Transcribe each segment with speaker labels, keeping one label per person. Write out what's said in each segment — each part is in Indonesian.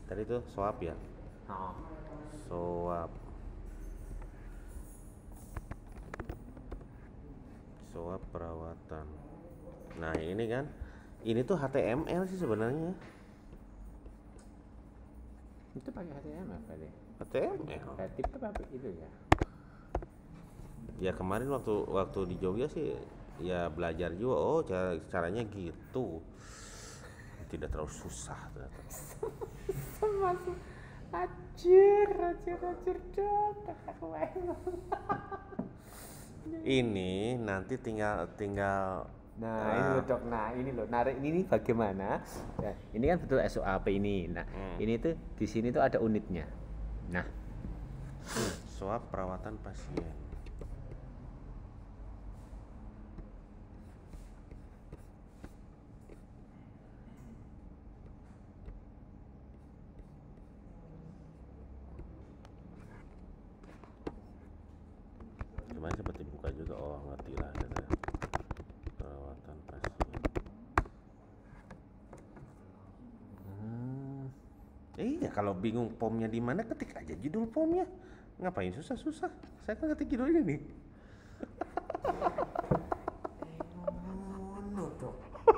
Speaker 1: Tadi itu swab ya.
Speaker 2: Oh.
Speaker 1: Swab. Swab perawatan. Nah ini kan, ini tuh HTML sih sebenarnya.
Speaker 2: Itu pakai HTML kali.
Speaker 1: HTML.
Speaker 2: Kreatif apa itu ya?
Speaker 1: Ya kemarin waktu di Jogja sih ya belajar juga. Oh caranya gitu. Tidak terlalu susah ternyata.
Speaker 2: Masuk. Acir dong.
Speaker 1: Ini nanti tinggal
Speaker 2: Nah, ini loh dok. Nah, ini loh. Narik ini bagaimana? Ya, ini kan betul SOAP ini. Nah, ini tuh di sini tuh ada unitnya. Nah,
Speaker 1: swab perawatan pasien. Kemarin sempat dibuka juga. Oh ngerti lah gitu. Perawatan pasien. Iya kalau bingung pomnya di mana ketik aja judul pomnya. Ngapain susah-susah? Saya kan ketik judulnya nih.
Speaker 2: dok.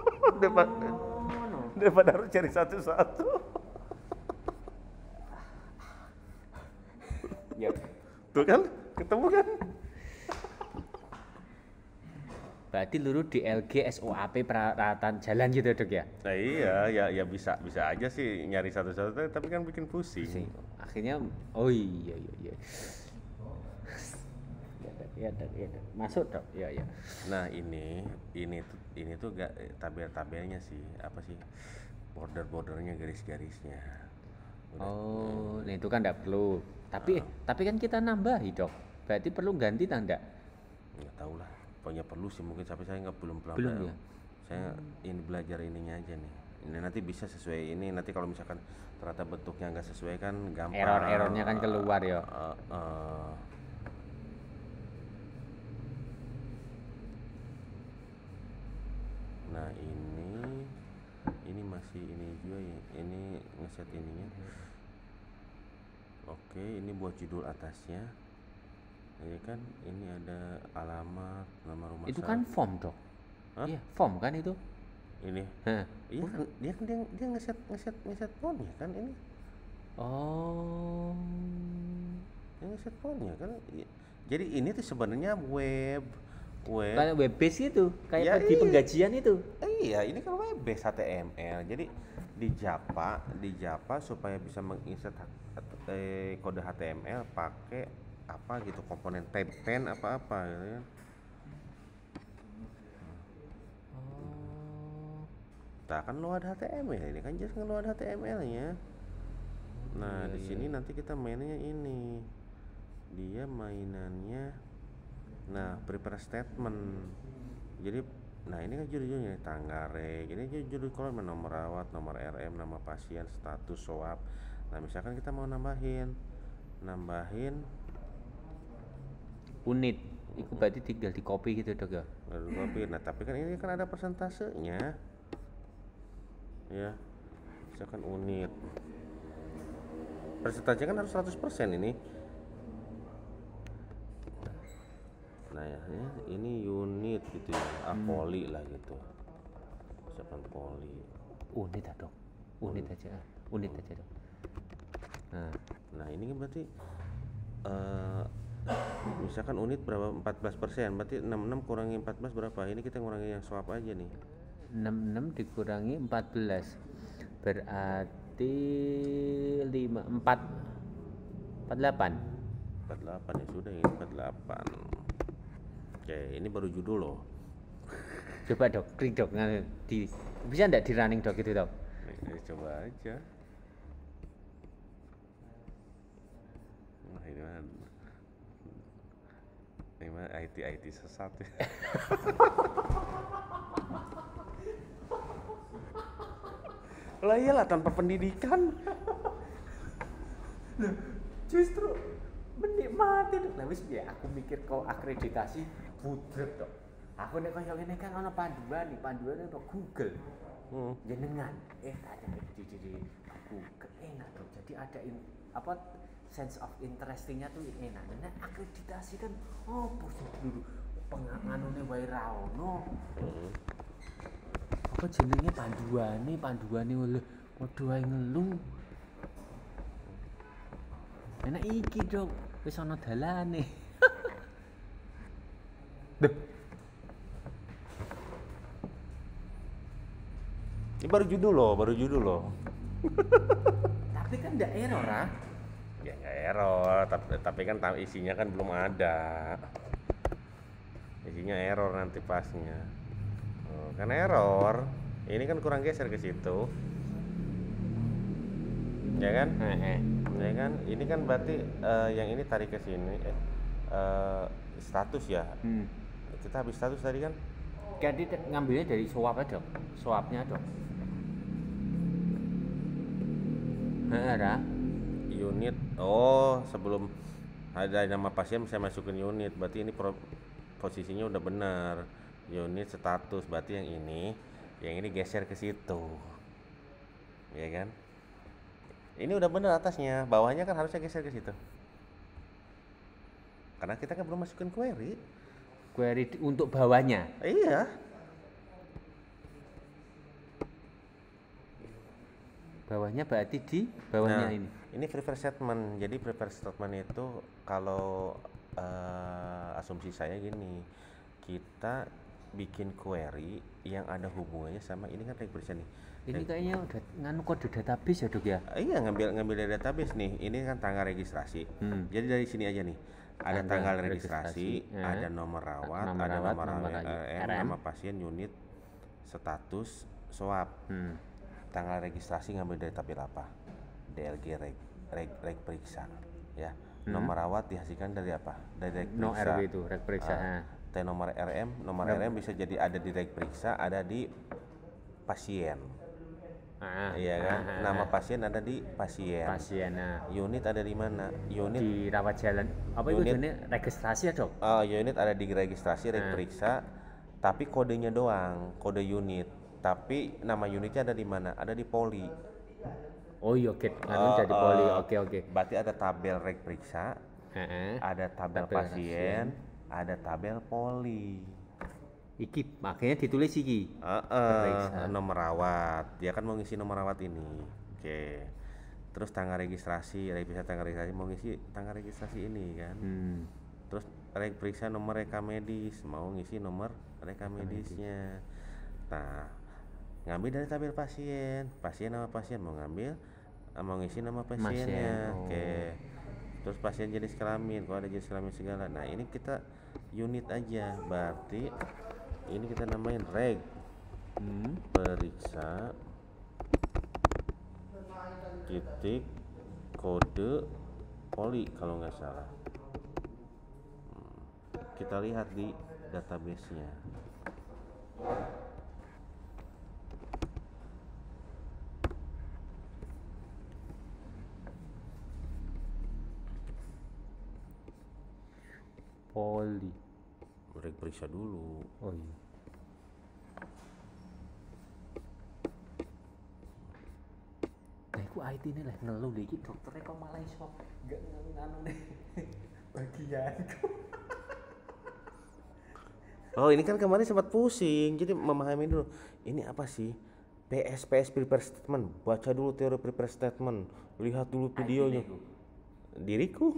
Speaker 1: Daripada harus cari satu-satu.
Speaker 2: Ya.
Speaker 1: Tuh kan, ketemu kan?
Speaker 2: Berarti luru di LG SOAP perawatan jalan gitu dok ya?
Speaker 1: Nah iya, ya bisa aja sih nyari satu-satu, tapi kan bikin pusing.
Speaker 2: Akhirnya, oh iya. Ya dok. Masuk dok, ya.
Speaker 1: Nah ini tuh gak tabel-tabelnya sih, apa sih? Border-bordernya, garis-garisnya.
Speaker 2: Oh, nah itu kan enggak perlu. Tapi kan kita nambahi dok. Berarti perlu ganti tanda.
Speaker 1: Nggak tahu lah, pokoknya perlu sih mungkin, tapi saya belum
Speaker 2: Ya.
Speaker 1: Saya ini belajar ininya aja nih. Ini nanti bisa sesuai ini, nanti kalau misalkan ternyata bentuknya nggak sesuai kan gampang.
Speaker 2: Errornya kan keluar ya.
Speaker 1: Nah ini masih ini juga ya, ini ngeset ininya. Oke, ini buat judul atasnya. Ini kan ini ada alamat, nama rumah
Speaker 2: Itu
Speaker 1: sakit.
Speaker 2: kan form dok.
Speaker 1: Hah?
Speaker 2: Iya, form kan itu.
Speaker 1: Ini.
Speaker 2: Hah.
Speaker 1: Iya kan dia ngeset fontnya kan ini.
Speaker 2: Oh.
Speaker 1: Dia ngeset fontnya kan. Jadi ini tuh sebenarnya web.
Speaker 2: Kayak web base itu, kayak
Speaker 1: Ya,
Speaker 2: di
Speaker 1: iya.
Speaker 2: penggajian itu.
Speaker 1: Iya, ini kan web base HTML. Jadi di Java supaya bisa menginsert kode HTML pakai apa gitu, komponen pen apa gitu ya. Nah, kan load HTML ini kan just ngeload HTML-nya. Nah, di sini nanti kita mainnya ini. Dia mainannya prepare statement. Jadi nah ini kan judul-judulnya Tanggare. Ini judul kolom nomor rawat, nomor RM, nama pasien, status swab. Nah, misalkan kita mau nambahin
Speaker 2: Unit. Itu berarti tinggal di copy gitu dok ya.
Speaker 1: lalu copy. Nah, tapi kan ini kan ada persentasenya. Ya. Misalkan unit. Persentasenya kan harus 100% ini. Nah ya, ini unit gitu ya, poli lah gitu. Misalkan poli.
Speaker 2: Unit ya dok. Unit aja dok.
Speaker 1: Nah ini kan berarti misalkan unit berapa, 14%, berarti 66 kurangi 14 berapa? Ini kita ngurangi yang swab aja nih.
Speaker 2: 66 dikurangi 14 berarti 48
Speaker 1: 48 ya sudah, ini 48. Oke, ini baru judul loh.
Speaker 2: Coba dok, klik dok. Bisa enggak di running dok itu dok?
Speaker 1: Coba aja. Nah ini mah IT sesat ya. Lah iyalah tanpa pendidikan.
Speaker 2: Justru menikmati dok. Lah wis ya aku mikir kau akreditasi budrek dok. Aku nek koyo ngene kan ana panduan nih, panduane kok Google. Jenengan tak ada di enak dong. Jadi ada apa sense of interestingnya tuh enak. Nah akreditasi kan bos dulu penganganune wae ra ono. Apa jenenge panduane oleh padha wae ngelu. Enak iki dong, wis ana dalane. Duh.
Speaker 1: Ini baru judul loh.
Speaker 2: Tapi kan ndak error ah.
Speaker 1: Ya nggak error, tapi kan isinya kan belum ada. Isinya error nanti pasnya. Oh, kan error. Ini kan kurang geser ke situ. Ya kan? Ya kan? Ini kan berarti yang ini tarik ke sini. Status ya. Kita habis status tadi kan?
Speaker 2: Jadi ngambilnya dari swap aja dong. Swapnya dong. Ada
Speaker 1: Unit. Sebelum ada nama pasien saya masukin unit. Berarti ini posisinya udah benar. Unit status berarti yang ini geser ke situ. Ya kan? Ini udah benar atasnya, bawahnya kan harusnya geser ke situ. Karena kita kan belum masukin query.
Speaker 2: Query untuk bawahnya.
Speaker 1: Iya.
Speaker 2: Bawahnya berarti di bawahnya ini.
Speaker 1: Ini prepare statement. Jadi prepare statement itu kalau asumsi saya gini, kita bikin query yang ada hubungannya sama ini kan regression nih.
Speaker 2: Ini kayaknya udah nganu kode database ya dok ya?
Speaker 1: Iya ngambil dari database nih. Ini kan tanggal registrasi. Jadi dari sini aja nih. Ada tanggal registrasi, ada nomor rawat, ada nomor nama pasien, unit, status, swab. Tanggal registrasi ngambil dari tabel apa? DLG reg periksa, ya. Nomor rawat dihasilkan dari apa? Dari reg periksa.
Speaker 2: No RW itu reg periksa.
Speaker 1: T nomor RM bisa jadi ada di reg periksa, ada di pasien. Iya kan? Nama pasien ada di pasien. Unit ada di mana? Unit
Speaker 2: di rawat jalan. Apa itu jenis registrasi ya dok?
Speaker 1: Unit ada di registrasi reg periksa, tapi kodenya doang, kode unit. Tapi nama unitnya ada di mana? Ada di poli.
Speaker 2: Oh iya, oke. Jadi poli. Oke.
Speaker 1: Berarti ada tabel reg periksa, ada tabel pasien, ada tabel poli.
Speaker 2: Iki makanya ditulis iki.
Speaker 1: Nomor rawat. Dia kan mau ngisi nomor rawat ini. Oke. Terus tanggal registrasi, tanggal registrasi mau ngisi tanggal registrasi ini kan. Terus reg periksa nomor rekam medis, mau ngisi nomor rekam medisnya. Nah, ngambil dari tabel pasien nama pasien mau ngisi nama pasiennya. Oke. Terus pasien jenis kelamin, kalau ada jenis kelamin segala. Nah ini kita unit aja, berarti ini kita namain reg periksa titik kode poli kalau nggak salah. Kita lihat di database-nya.
Speaker 2: Poli.
Speaker 1: Reg periksa dulu.
Speaker 2: Oh iya. Nah, aku IT ini lah ngeluh iki dokternya kok malah iso enggak nganu nih bagianku.
Speaker 1: Oh ini kan kemarin sempat pusing, jadi memahami dulu ini apa sih PS prepare statement, baca dulu teori prepare statement, lihat dulu videonya. Diriku.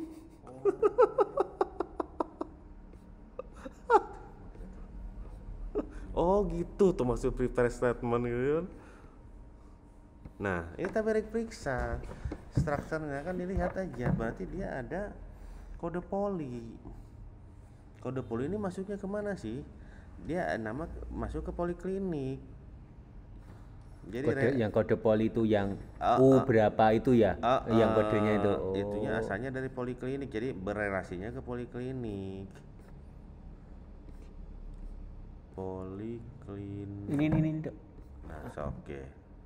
Speaker 1: Oh gitu tuh maksud prepare statement gitu kan. Nah ini tabel reg periksa, strukturnya kan dilihat aja, berarti dia ada kode poli. Kode poli ini masuknya kemana sih? Dia nama masuk ke poliklinik. Jadi
Speaker 2: yang kode poli itu yang U berapa itu ya? Yang kodenya itu.
Speaker 1: Itunya asalnya dari poliklinik, jadi berelasinya ke poliklinik. Poliklinik.
Speaker 2: Ini dok.
Speaker 1: Nah, oke.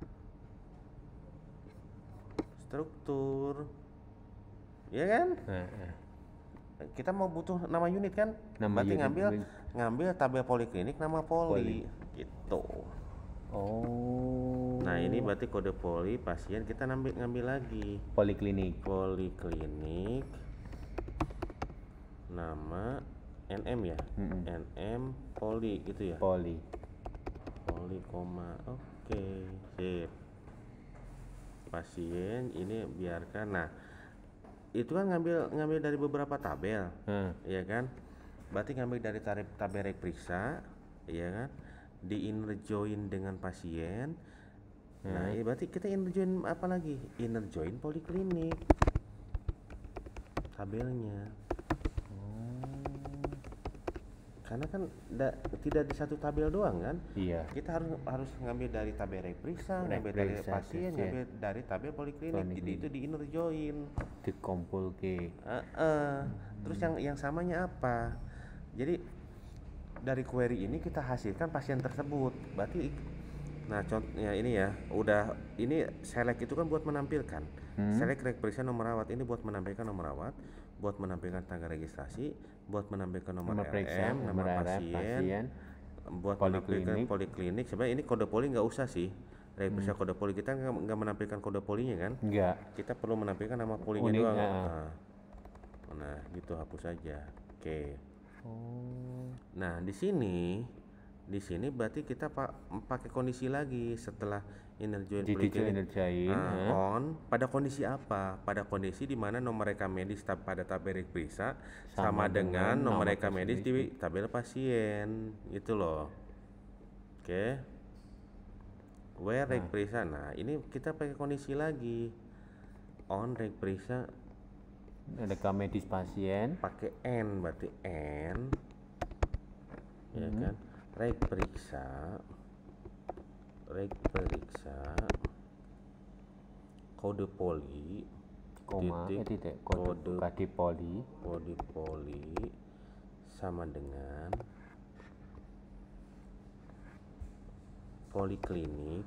Speaker 1: Struktur. Ya kan? Kita mau butuh nama unit kan? Berarti ngambil tabel poliklinik nama poli. Gitu.
Speaker 2: Oh.
Speaker 1: Nah ini berarti kode poli pasien, kita ngambil lagi
Speaker 2: Poliklinik.
Speaker 1: poliklinik, nama NM ya, NM poli gitu ya,
Speaker 2: Poli.
Speaker 1: poli koma, oke, sip. Pasien ini biarkan. Nah itu kan ngambil dari beberapa tabel, ya kan, berarti ngambil dari tabel rek periksa, ya kan, di inner join dengan pasien. Nah ini berarti kita inner join apa lagi, inner join poliklinik tabelnya. Karena kan tidak di satu tabel doang kan.
Speaker 2: Iya.
Speaker 1: Kita harus ngambil dari tabel rek periksa, ngambil dari pasien, ngambil dari tabel poliklinik. Jadi itu di inner join.
Speaker 2: Dikumpul ke.
Speaker 1: Terus yang samanya apa? Jadi dari query ini kita hasilkan pasien tersebut. Berarti nah contohnya ini ya, udah ini select itu kan buat menampilkan. Select rek periksa nomor rawat ini buat menampilkan nomor rawat, buat menampilkan tanggal registrasi, buat menampilkan nomor RM, nama pasien, buat menampilkan poliklinik. Sebenarnya ini kode poli nggak usah sih. Rek periksa kode poli kita nggak menampilkan kode polinya kan?
Speaker 2: Enggak.
Speaker 1: Kita perlu menampilkan nama polinya doang. Nah, gitu hapus aja. Oke. Nah, di sini berarti kita pakai kondisi lagi setelah inner join poliklinik on pada kondisi apa? Pada kondisi di mana nomor rekam medis pada tabel rek periksa sama dengan nomor rekam medis di tabel pasien, gitu loh. Oke. Where rek periksa. Nah, ini kita pakai kondisi lagi. On rek periksa
Speaker 2: rekam medis pasien
Speaker 1: pakai N, berarti N. Ya kan? Rek periksa kode poli titik kode poli sama dengan poliklinik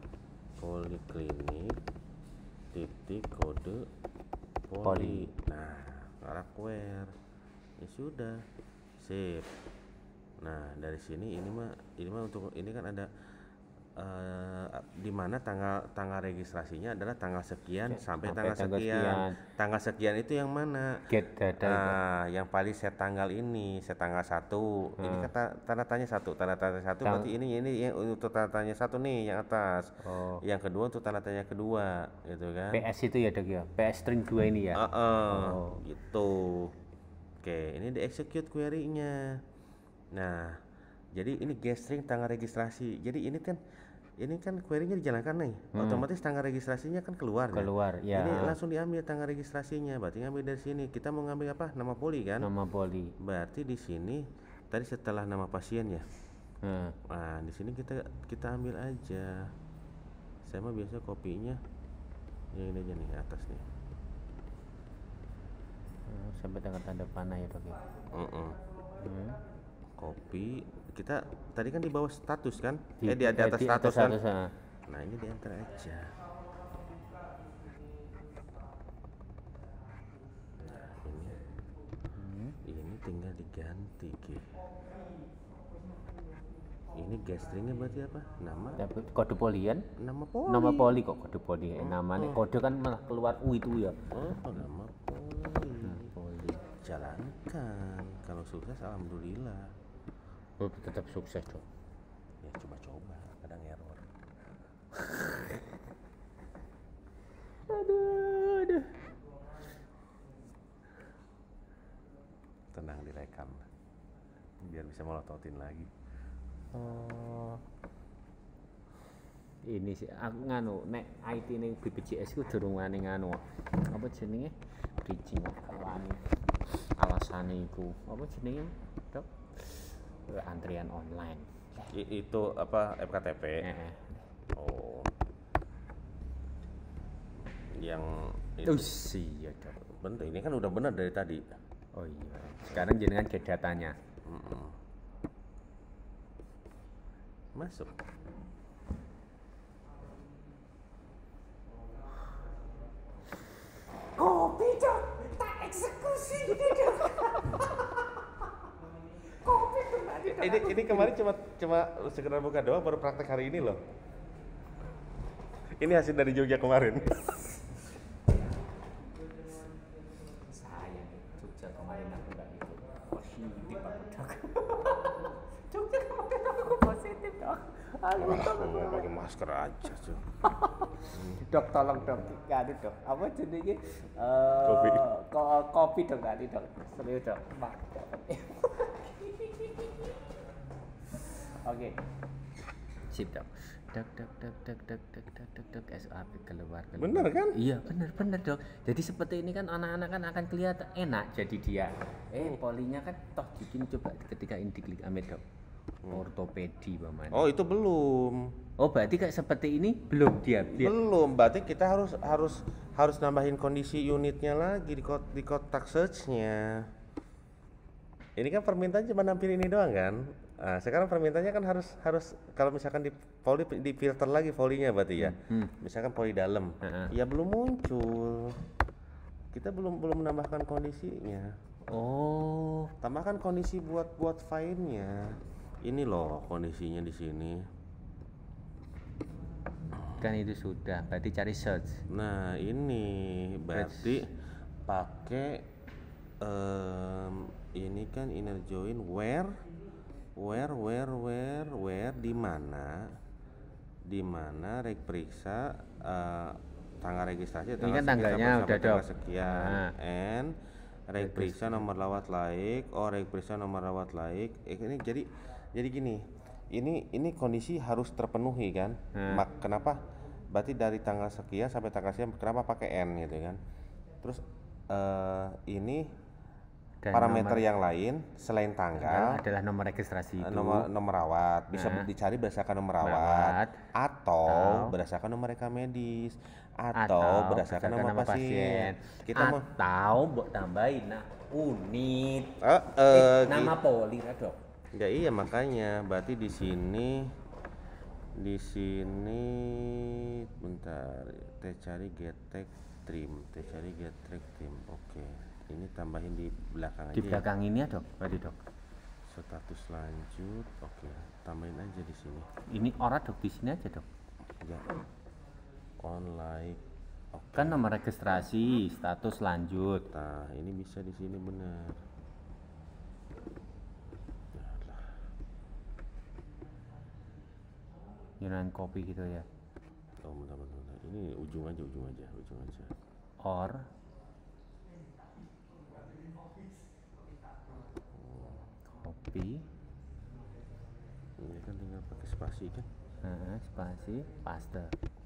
Speaker 1: titik kode poli. Nah, karakter ya sudah, sip. Nah dari sini ini mah untuk ini kan ada di mana tanggal registrasinya adalah tanggal sekian sampai tanggal sekian. Tanggal sekian itu yang mana?
Speaker 2: Get data.
Speaker 1: Yang paling set tanggal ini, set tanggal 1. Ini kata tanda tanya 1, berarti ini yang untuk tanda tanya 1 nih yang atas. Yang kedua untuk tanda tanya kedua, gitu kan?
Speaker 2: PS itu ya Dok ya. PS string 2 ini ya.
Speaker 1: Gitu. Oke, ini di execute query-nya. Nah, jadi ini get string tanggal registrasi. Jadi ini kan query-nya dijalankan nih. Otomatis tanggal registrasinya kan keluar
Speaker 2: ya.
Speaker 1: Ini langsung diambil tanggal registrasinya. Berarti ngambil dari sini. Kita mau ngambil apa? Nama poli kan?
Speaker 2: Nama poli.
Speaker 1: Berarti di sini tadi setelah nama pasien ya. Nah, di sini kita ambil aja. Saya mah biasa kopinya yang ini aja nih atas nih.
Speaker 2: Sampai dengan tanda panah ya Dok ya.
Speaker 1: Copy, kita tadi kan di bawah status kan, di atas status kan. Nah ini di enter aja. Nah ini tinggal diganti Ini guest stringnya berarti apa? Nama?
Speaker 2: Kode poli kan?
Speaker 1: Nama poli.
Speaker 2: Nama poli kok kode poli. Namanya kode kan malah keluar U itu ya.
Speaker 1: Nama poli. Jalankan. Kalau sukses alhamdulillah.
Speaker 2: Tetap sukses dong.
Speaker 1: Ya coba-coba, kadang error.
Speaker 2: Aduh.
Speaker 1: Tenang, direkam biar bisa melototin lagi.
Speaker 2: Ini sih aku nganu nek IT ning BPJS ku durung wani nganu. Apa jenenge? Bridging wani. Alasane iku apa jenenge? Dok? Antrian online.
Speaker 1: Itu apa FKTP? Yang itu
Speaker 2: iya Dok.
Speaker 1: Bener, ini kan udah bener dari tadi.
Speaker 2: Oh iya. Sekarang jenengan get datanya.
Speaker 1: Masuk.
Speaker 2: Kopi Dok, tak eksekusi gitu Dok. Kopi kembali.
Speaker 1: Ini kemarin cuma sekedar buka doang, baru praktek hari ini loh. Ini hasil dari Jogja kemarin.
Speaker 2: Saya Jogja kemarin aku nggak ikut positif aku dok. Jogja kemarin aku positif dok. Aduh,
Speaker 1: Aku mau pakai masker aja tuh.
Speaker 2: dok tolong dok, ganti dok. Apa jenenge?
Speaker 1: Kopi.
Speaker 2: Kopi dok ganti dok. Serius dok. Mak. Oke. Sip dok. Dok SAP keluar.
Speaker 1: Bener kan?
Speaker 2: Iya bener dok. Jadi seperti ini kan anak-anak kan akan kelihatan enak jadi dia. Polinya kan toh bikin coba ketika ini diklik Amit dok. Ortopedi paman.
Speaker 1: Oh, itu belum.
Speaker 2: Oh berarti kayak seperti ini belum dia.
Speaker 1: Belum, berarti kita harus nambahin kondisi unitnya lagi di kotak search-nya. Ini kan permintaan cuma nampil ini doang kan? Nah, sekarang permintaannya kan harus kalau misalkan di poli di filter lagi polinya berarti ya. Misalkan poli dalam. Ya belum muncul. Kita belum menambahkan kondisinya.
Speaker 2: Oh.
Speaker 1: Tambahkan kondisi buat filenya. Ini loh kondisinya di sini.
Speaker 2: Kan itu sudah, berarti cari search.
Speaker 1: Nah, ini berarti pakai ini kan inner join where di mana rek periksa tanggal registrasi
Speaker 2: Ini kan tanggalnya udah dok.
Speaker 1: Sekian and rek periksa nomor lawat laik rek periksa nomor lawat laik ini jadi gini, ini kondisi harus terpenuhi kan. Kenapa? Berarti dari tanggal sekian sampai tanggal sekian kenapa pakai N gitu kan. Terus ini dan parameter yang lain selain tanggal
Speaker 2: adalah nomor registrasi itu.
Speaker 1: Nomor rawat bisa dicari berdasarkan nomor rawat atau berdasarkan nomor rekam medis atau berdasarkan nomor pasien. Kita
Speaker 2: mau tambahin unit nama poli dok.
Speaker 1: Ya iya makanya berarti di sini bentar cari get tag trim. Oke. Ini tambahin di belakang aja.
Speaker 2: Di belakang ini ya dok, berarti dok.
Speaker 1: Status lanjut, oke. Tambahin aja di sini.
Speaker 2: Ini ora dok di sini aja dok.
Speaker 1: Ya. Online. Okay.
Speaker 2: Kan nomor registrasi, status lanjut.
Speaker 1: Nah, ini bisa di sini benar.
Speaker 2: Yunan kopi gitu ya.
Speaker 1: Oh, bentar. Ini ujung aja.
Speaker 2: Or kopi.
Speaker 1: Ini kan tinggal pakai spasi kan?
Speaker 2: Spasi, paste.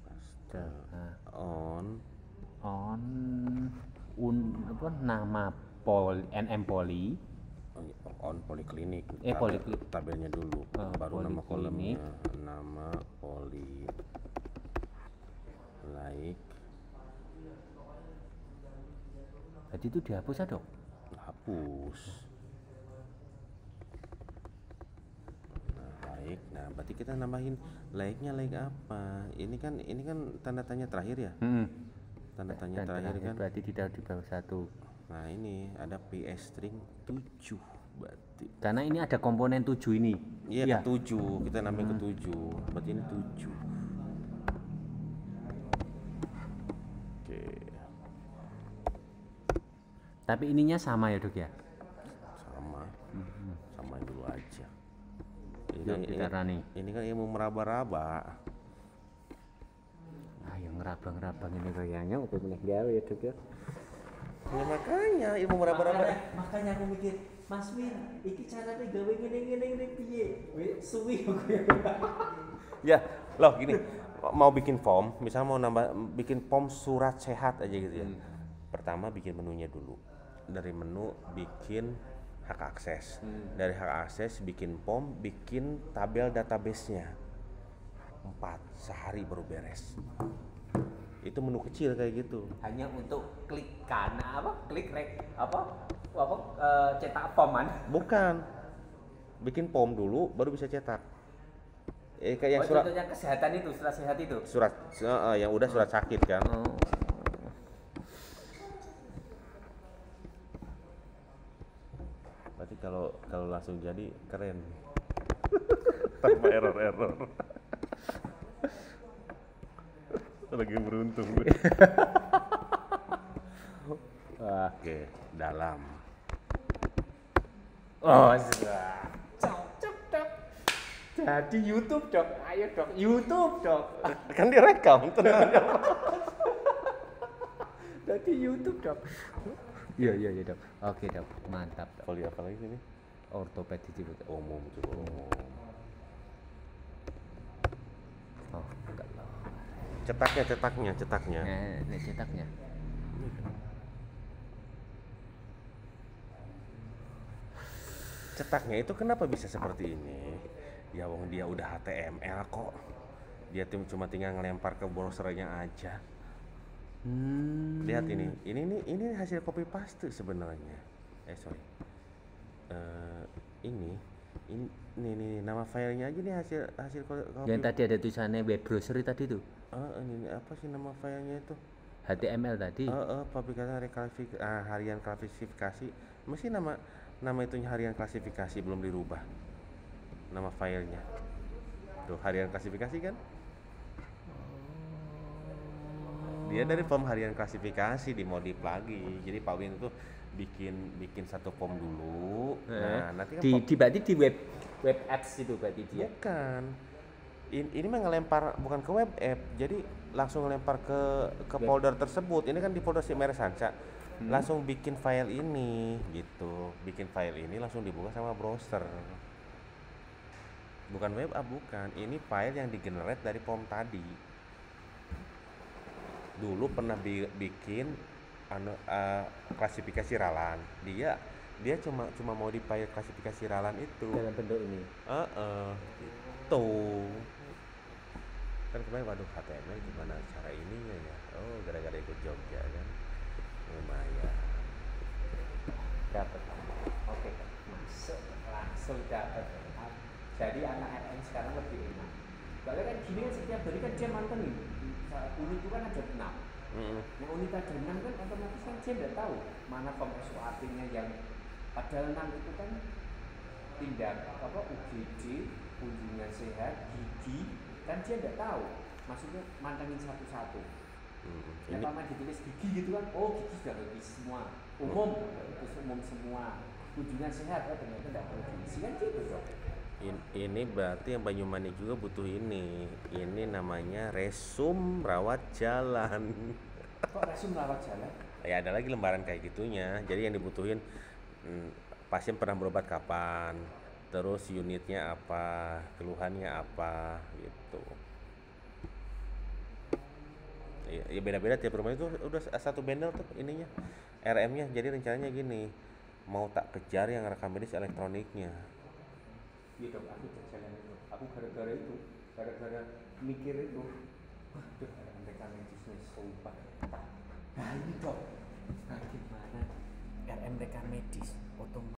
Speaker 2: Nama NM Poli.
Speaker 1: On poliklinik.
Speaker 2: Poliklinik.
Speaker 1: Tabelnya dulu. Baru nama kolomnya. Nama poli. Like.
Speaker 2: Jadi itu dihapus ya dok?
Speaker 1: Hapus. Nah, berarti kita nambahin like-nya like apa? Ini kan tanda tanya terakhir ya? Tanda tanya terakhir kan?
Speaker 2: Berarti tidak di bawah 1.
Speaker 1: Nah, ini ada PS string 7 berarti.
Speaker 2: Karena ini ada komponen 7 ini.
Speaker 1: Iya, ke 7. Kita nambahin ke 7. Berarti ini 7. Oke.
Speaker 2: Tapi ininya sama ya dok ya?
Speaker 1: Sama. Samain dulu aja. Ini kan ilmu meraba-raba.
Speaker 2: Yang ngerabang-ngerabang ini kayaknya udah banyak gawe ya dok ya.
Speaker 1: Ya makanya ilmu meraba-raba.
Speaker 2: Makanya aku mikir, Mas Win, iki carane gawe ngene piye? Suwi aku.
Speaker 1: Ya, loh gini. Mau bikin form, misalnya mau bikin form surat sehat aja gitu ya. Pertama bikin menunya dulu. Dari menu bikin hak akses. Dari hak akses bikin form, bikin tabel database-nya. 4 sehari baru beres. Itu menu kecil kayak gitu.
Speaker 2: Hanya untuk klik cetak forman.
Speaker 1: Bukan. Bikin form dulu baru bisa cetak. Kayak yang surat
Speaker 2: contohnya kesehatan itu, surat sehat itu.
Speaker 1: Surat yang udah surat sakit kan. Berarti kalau langsung jadi keren. Tanpa error. Lagi beruntung.
Speaker 2: Wah.
Speaker 1: Oke, dalam.
Speaker 2: Oh, sudah. Cocok, Dok. Jadi YouTube, Dok. Ayo, Dok. YouTube, Dok.
Speaker 1: Kan direkam, tenang aja.
Speaker 2: Jadi YouTube, Dok. Iya, Dok. Oke, Dok. Mantap, Dok.
Speaker 1: Foli apa lagi sini?
Speaker 2: Ortopedi itu, Dok.
Speaker 1: Umum coba umum.
Speaker 2: Oh, enggak lah.
Speaker 1: Cetaknya.
Speaker 2: Ini cetaknya.
Speaker 1: Cetaknya itu kenapa bisa seperti ini? Ya wong dia udah HTML kok. Dia cuma tinggal ngelempar ke browsernya aja. Lihat ini hasil copy paste sebenarnya. Sorry. Ini nama filenya aja nih hasil copy.
Speaker 2: Yang tadi ada tulisannya web browser tadi tuh.
Speaker 1: Ini apa sih nama filenya itu?
Speaker 2: HTML tadi.
Speaker 1: Publikasi harian klasifikasi. Mesti nama itunya harian klasifikasi belum dirubah. Nama filenya. Tuh harian klasifikasi kan? Dia dari form harian klasifikasi dimodif lagi. Jadi Pak Win itu bikin satu form dulu. Nah, nanti kan
Speaker 2: berarti di web apps itu berarti dia.
Speaker 1: Bukan. Ini mah ngelempar bukan ke web app. Jadi langsung ngelempar ke folder tersebut. Ini kan di folder si Mere Sanca. Langsung bikin file ini gitu. Bikin file ini langsung dibuka sama browser. Bukan web app, bukan. Ini file yang digenerate dari form tadi. Dulu pernah bikin klasifikasi ralan. Dia cuma mau di file klasifikasi ralan itu
Speaker 2: Dalam bentuk ini.
Speaker 1: gitu. Kan kemarin waduh HTML gimana cara ininya ya. Oh, gara-gara ikut Jogja kan. Lumayan.
Speaker 2: Dapat. Oke, masuk langsung dapat. Jadi anak RM sekarang lebih enak. Soalnya kan gini kan setiap hari kan dia mantengin. Unit itu kan ada 6. Nah unit ada 6 kan otomatis kan dia tidak tahu mana form SOAT-nya yang padahal 6 itu kan tindak UGD, kunjungan sehat, gigi kan dia tidak tahu. Maksudnya mantengin satu-satu. Pertama ditulis gigi gitu kan, oh gigi sudah habis semua. Umum, itu umum semua. Kunjungan sehat, ternyata tidak perlu diisi kan gitu dong.
Speaker 1: Ini berarti yang Banyumani juga butuh ini. Ini namanya resum rawat jalan.
Speaker 2: Kok resum rawat jalan?
Speaker 1: Ya ada lagi lembaran kayak gitunya. Jadi yang dibutuhin pasien pernah berobat kapan, terus unitnya apa, keluhannya apa gitu. Ya beda-beda tiap rumah itu udah satu bundle tuh ininya RM-nya. Jadi rencananya gini, mau tak kejar yang rekam medis elektroniknya.
Speaker 2: Iya dok, aku jalan itu. Aku gara-gara mikir itu. Waduh, mereka medisnya sumpah. Nah ini dok, bagaimana RM rekam medis otomatis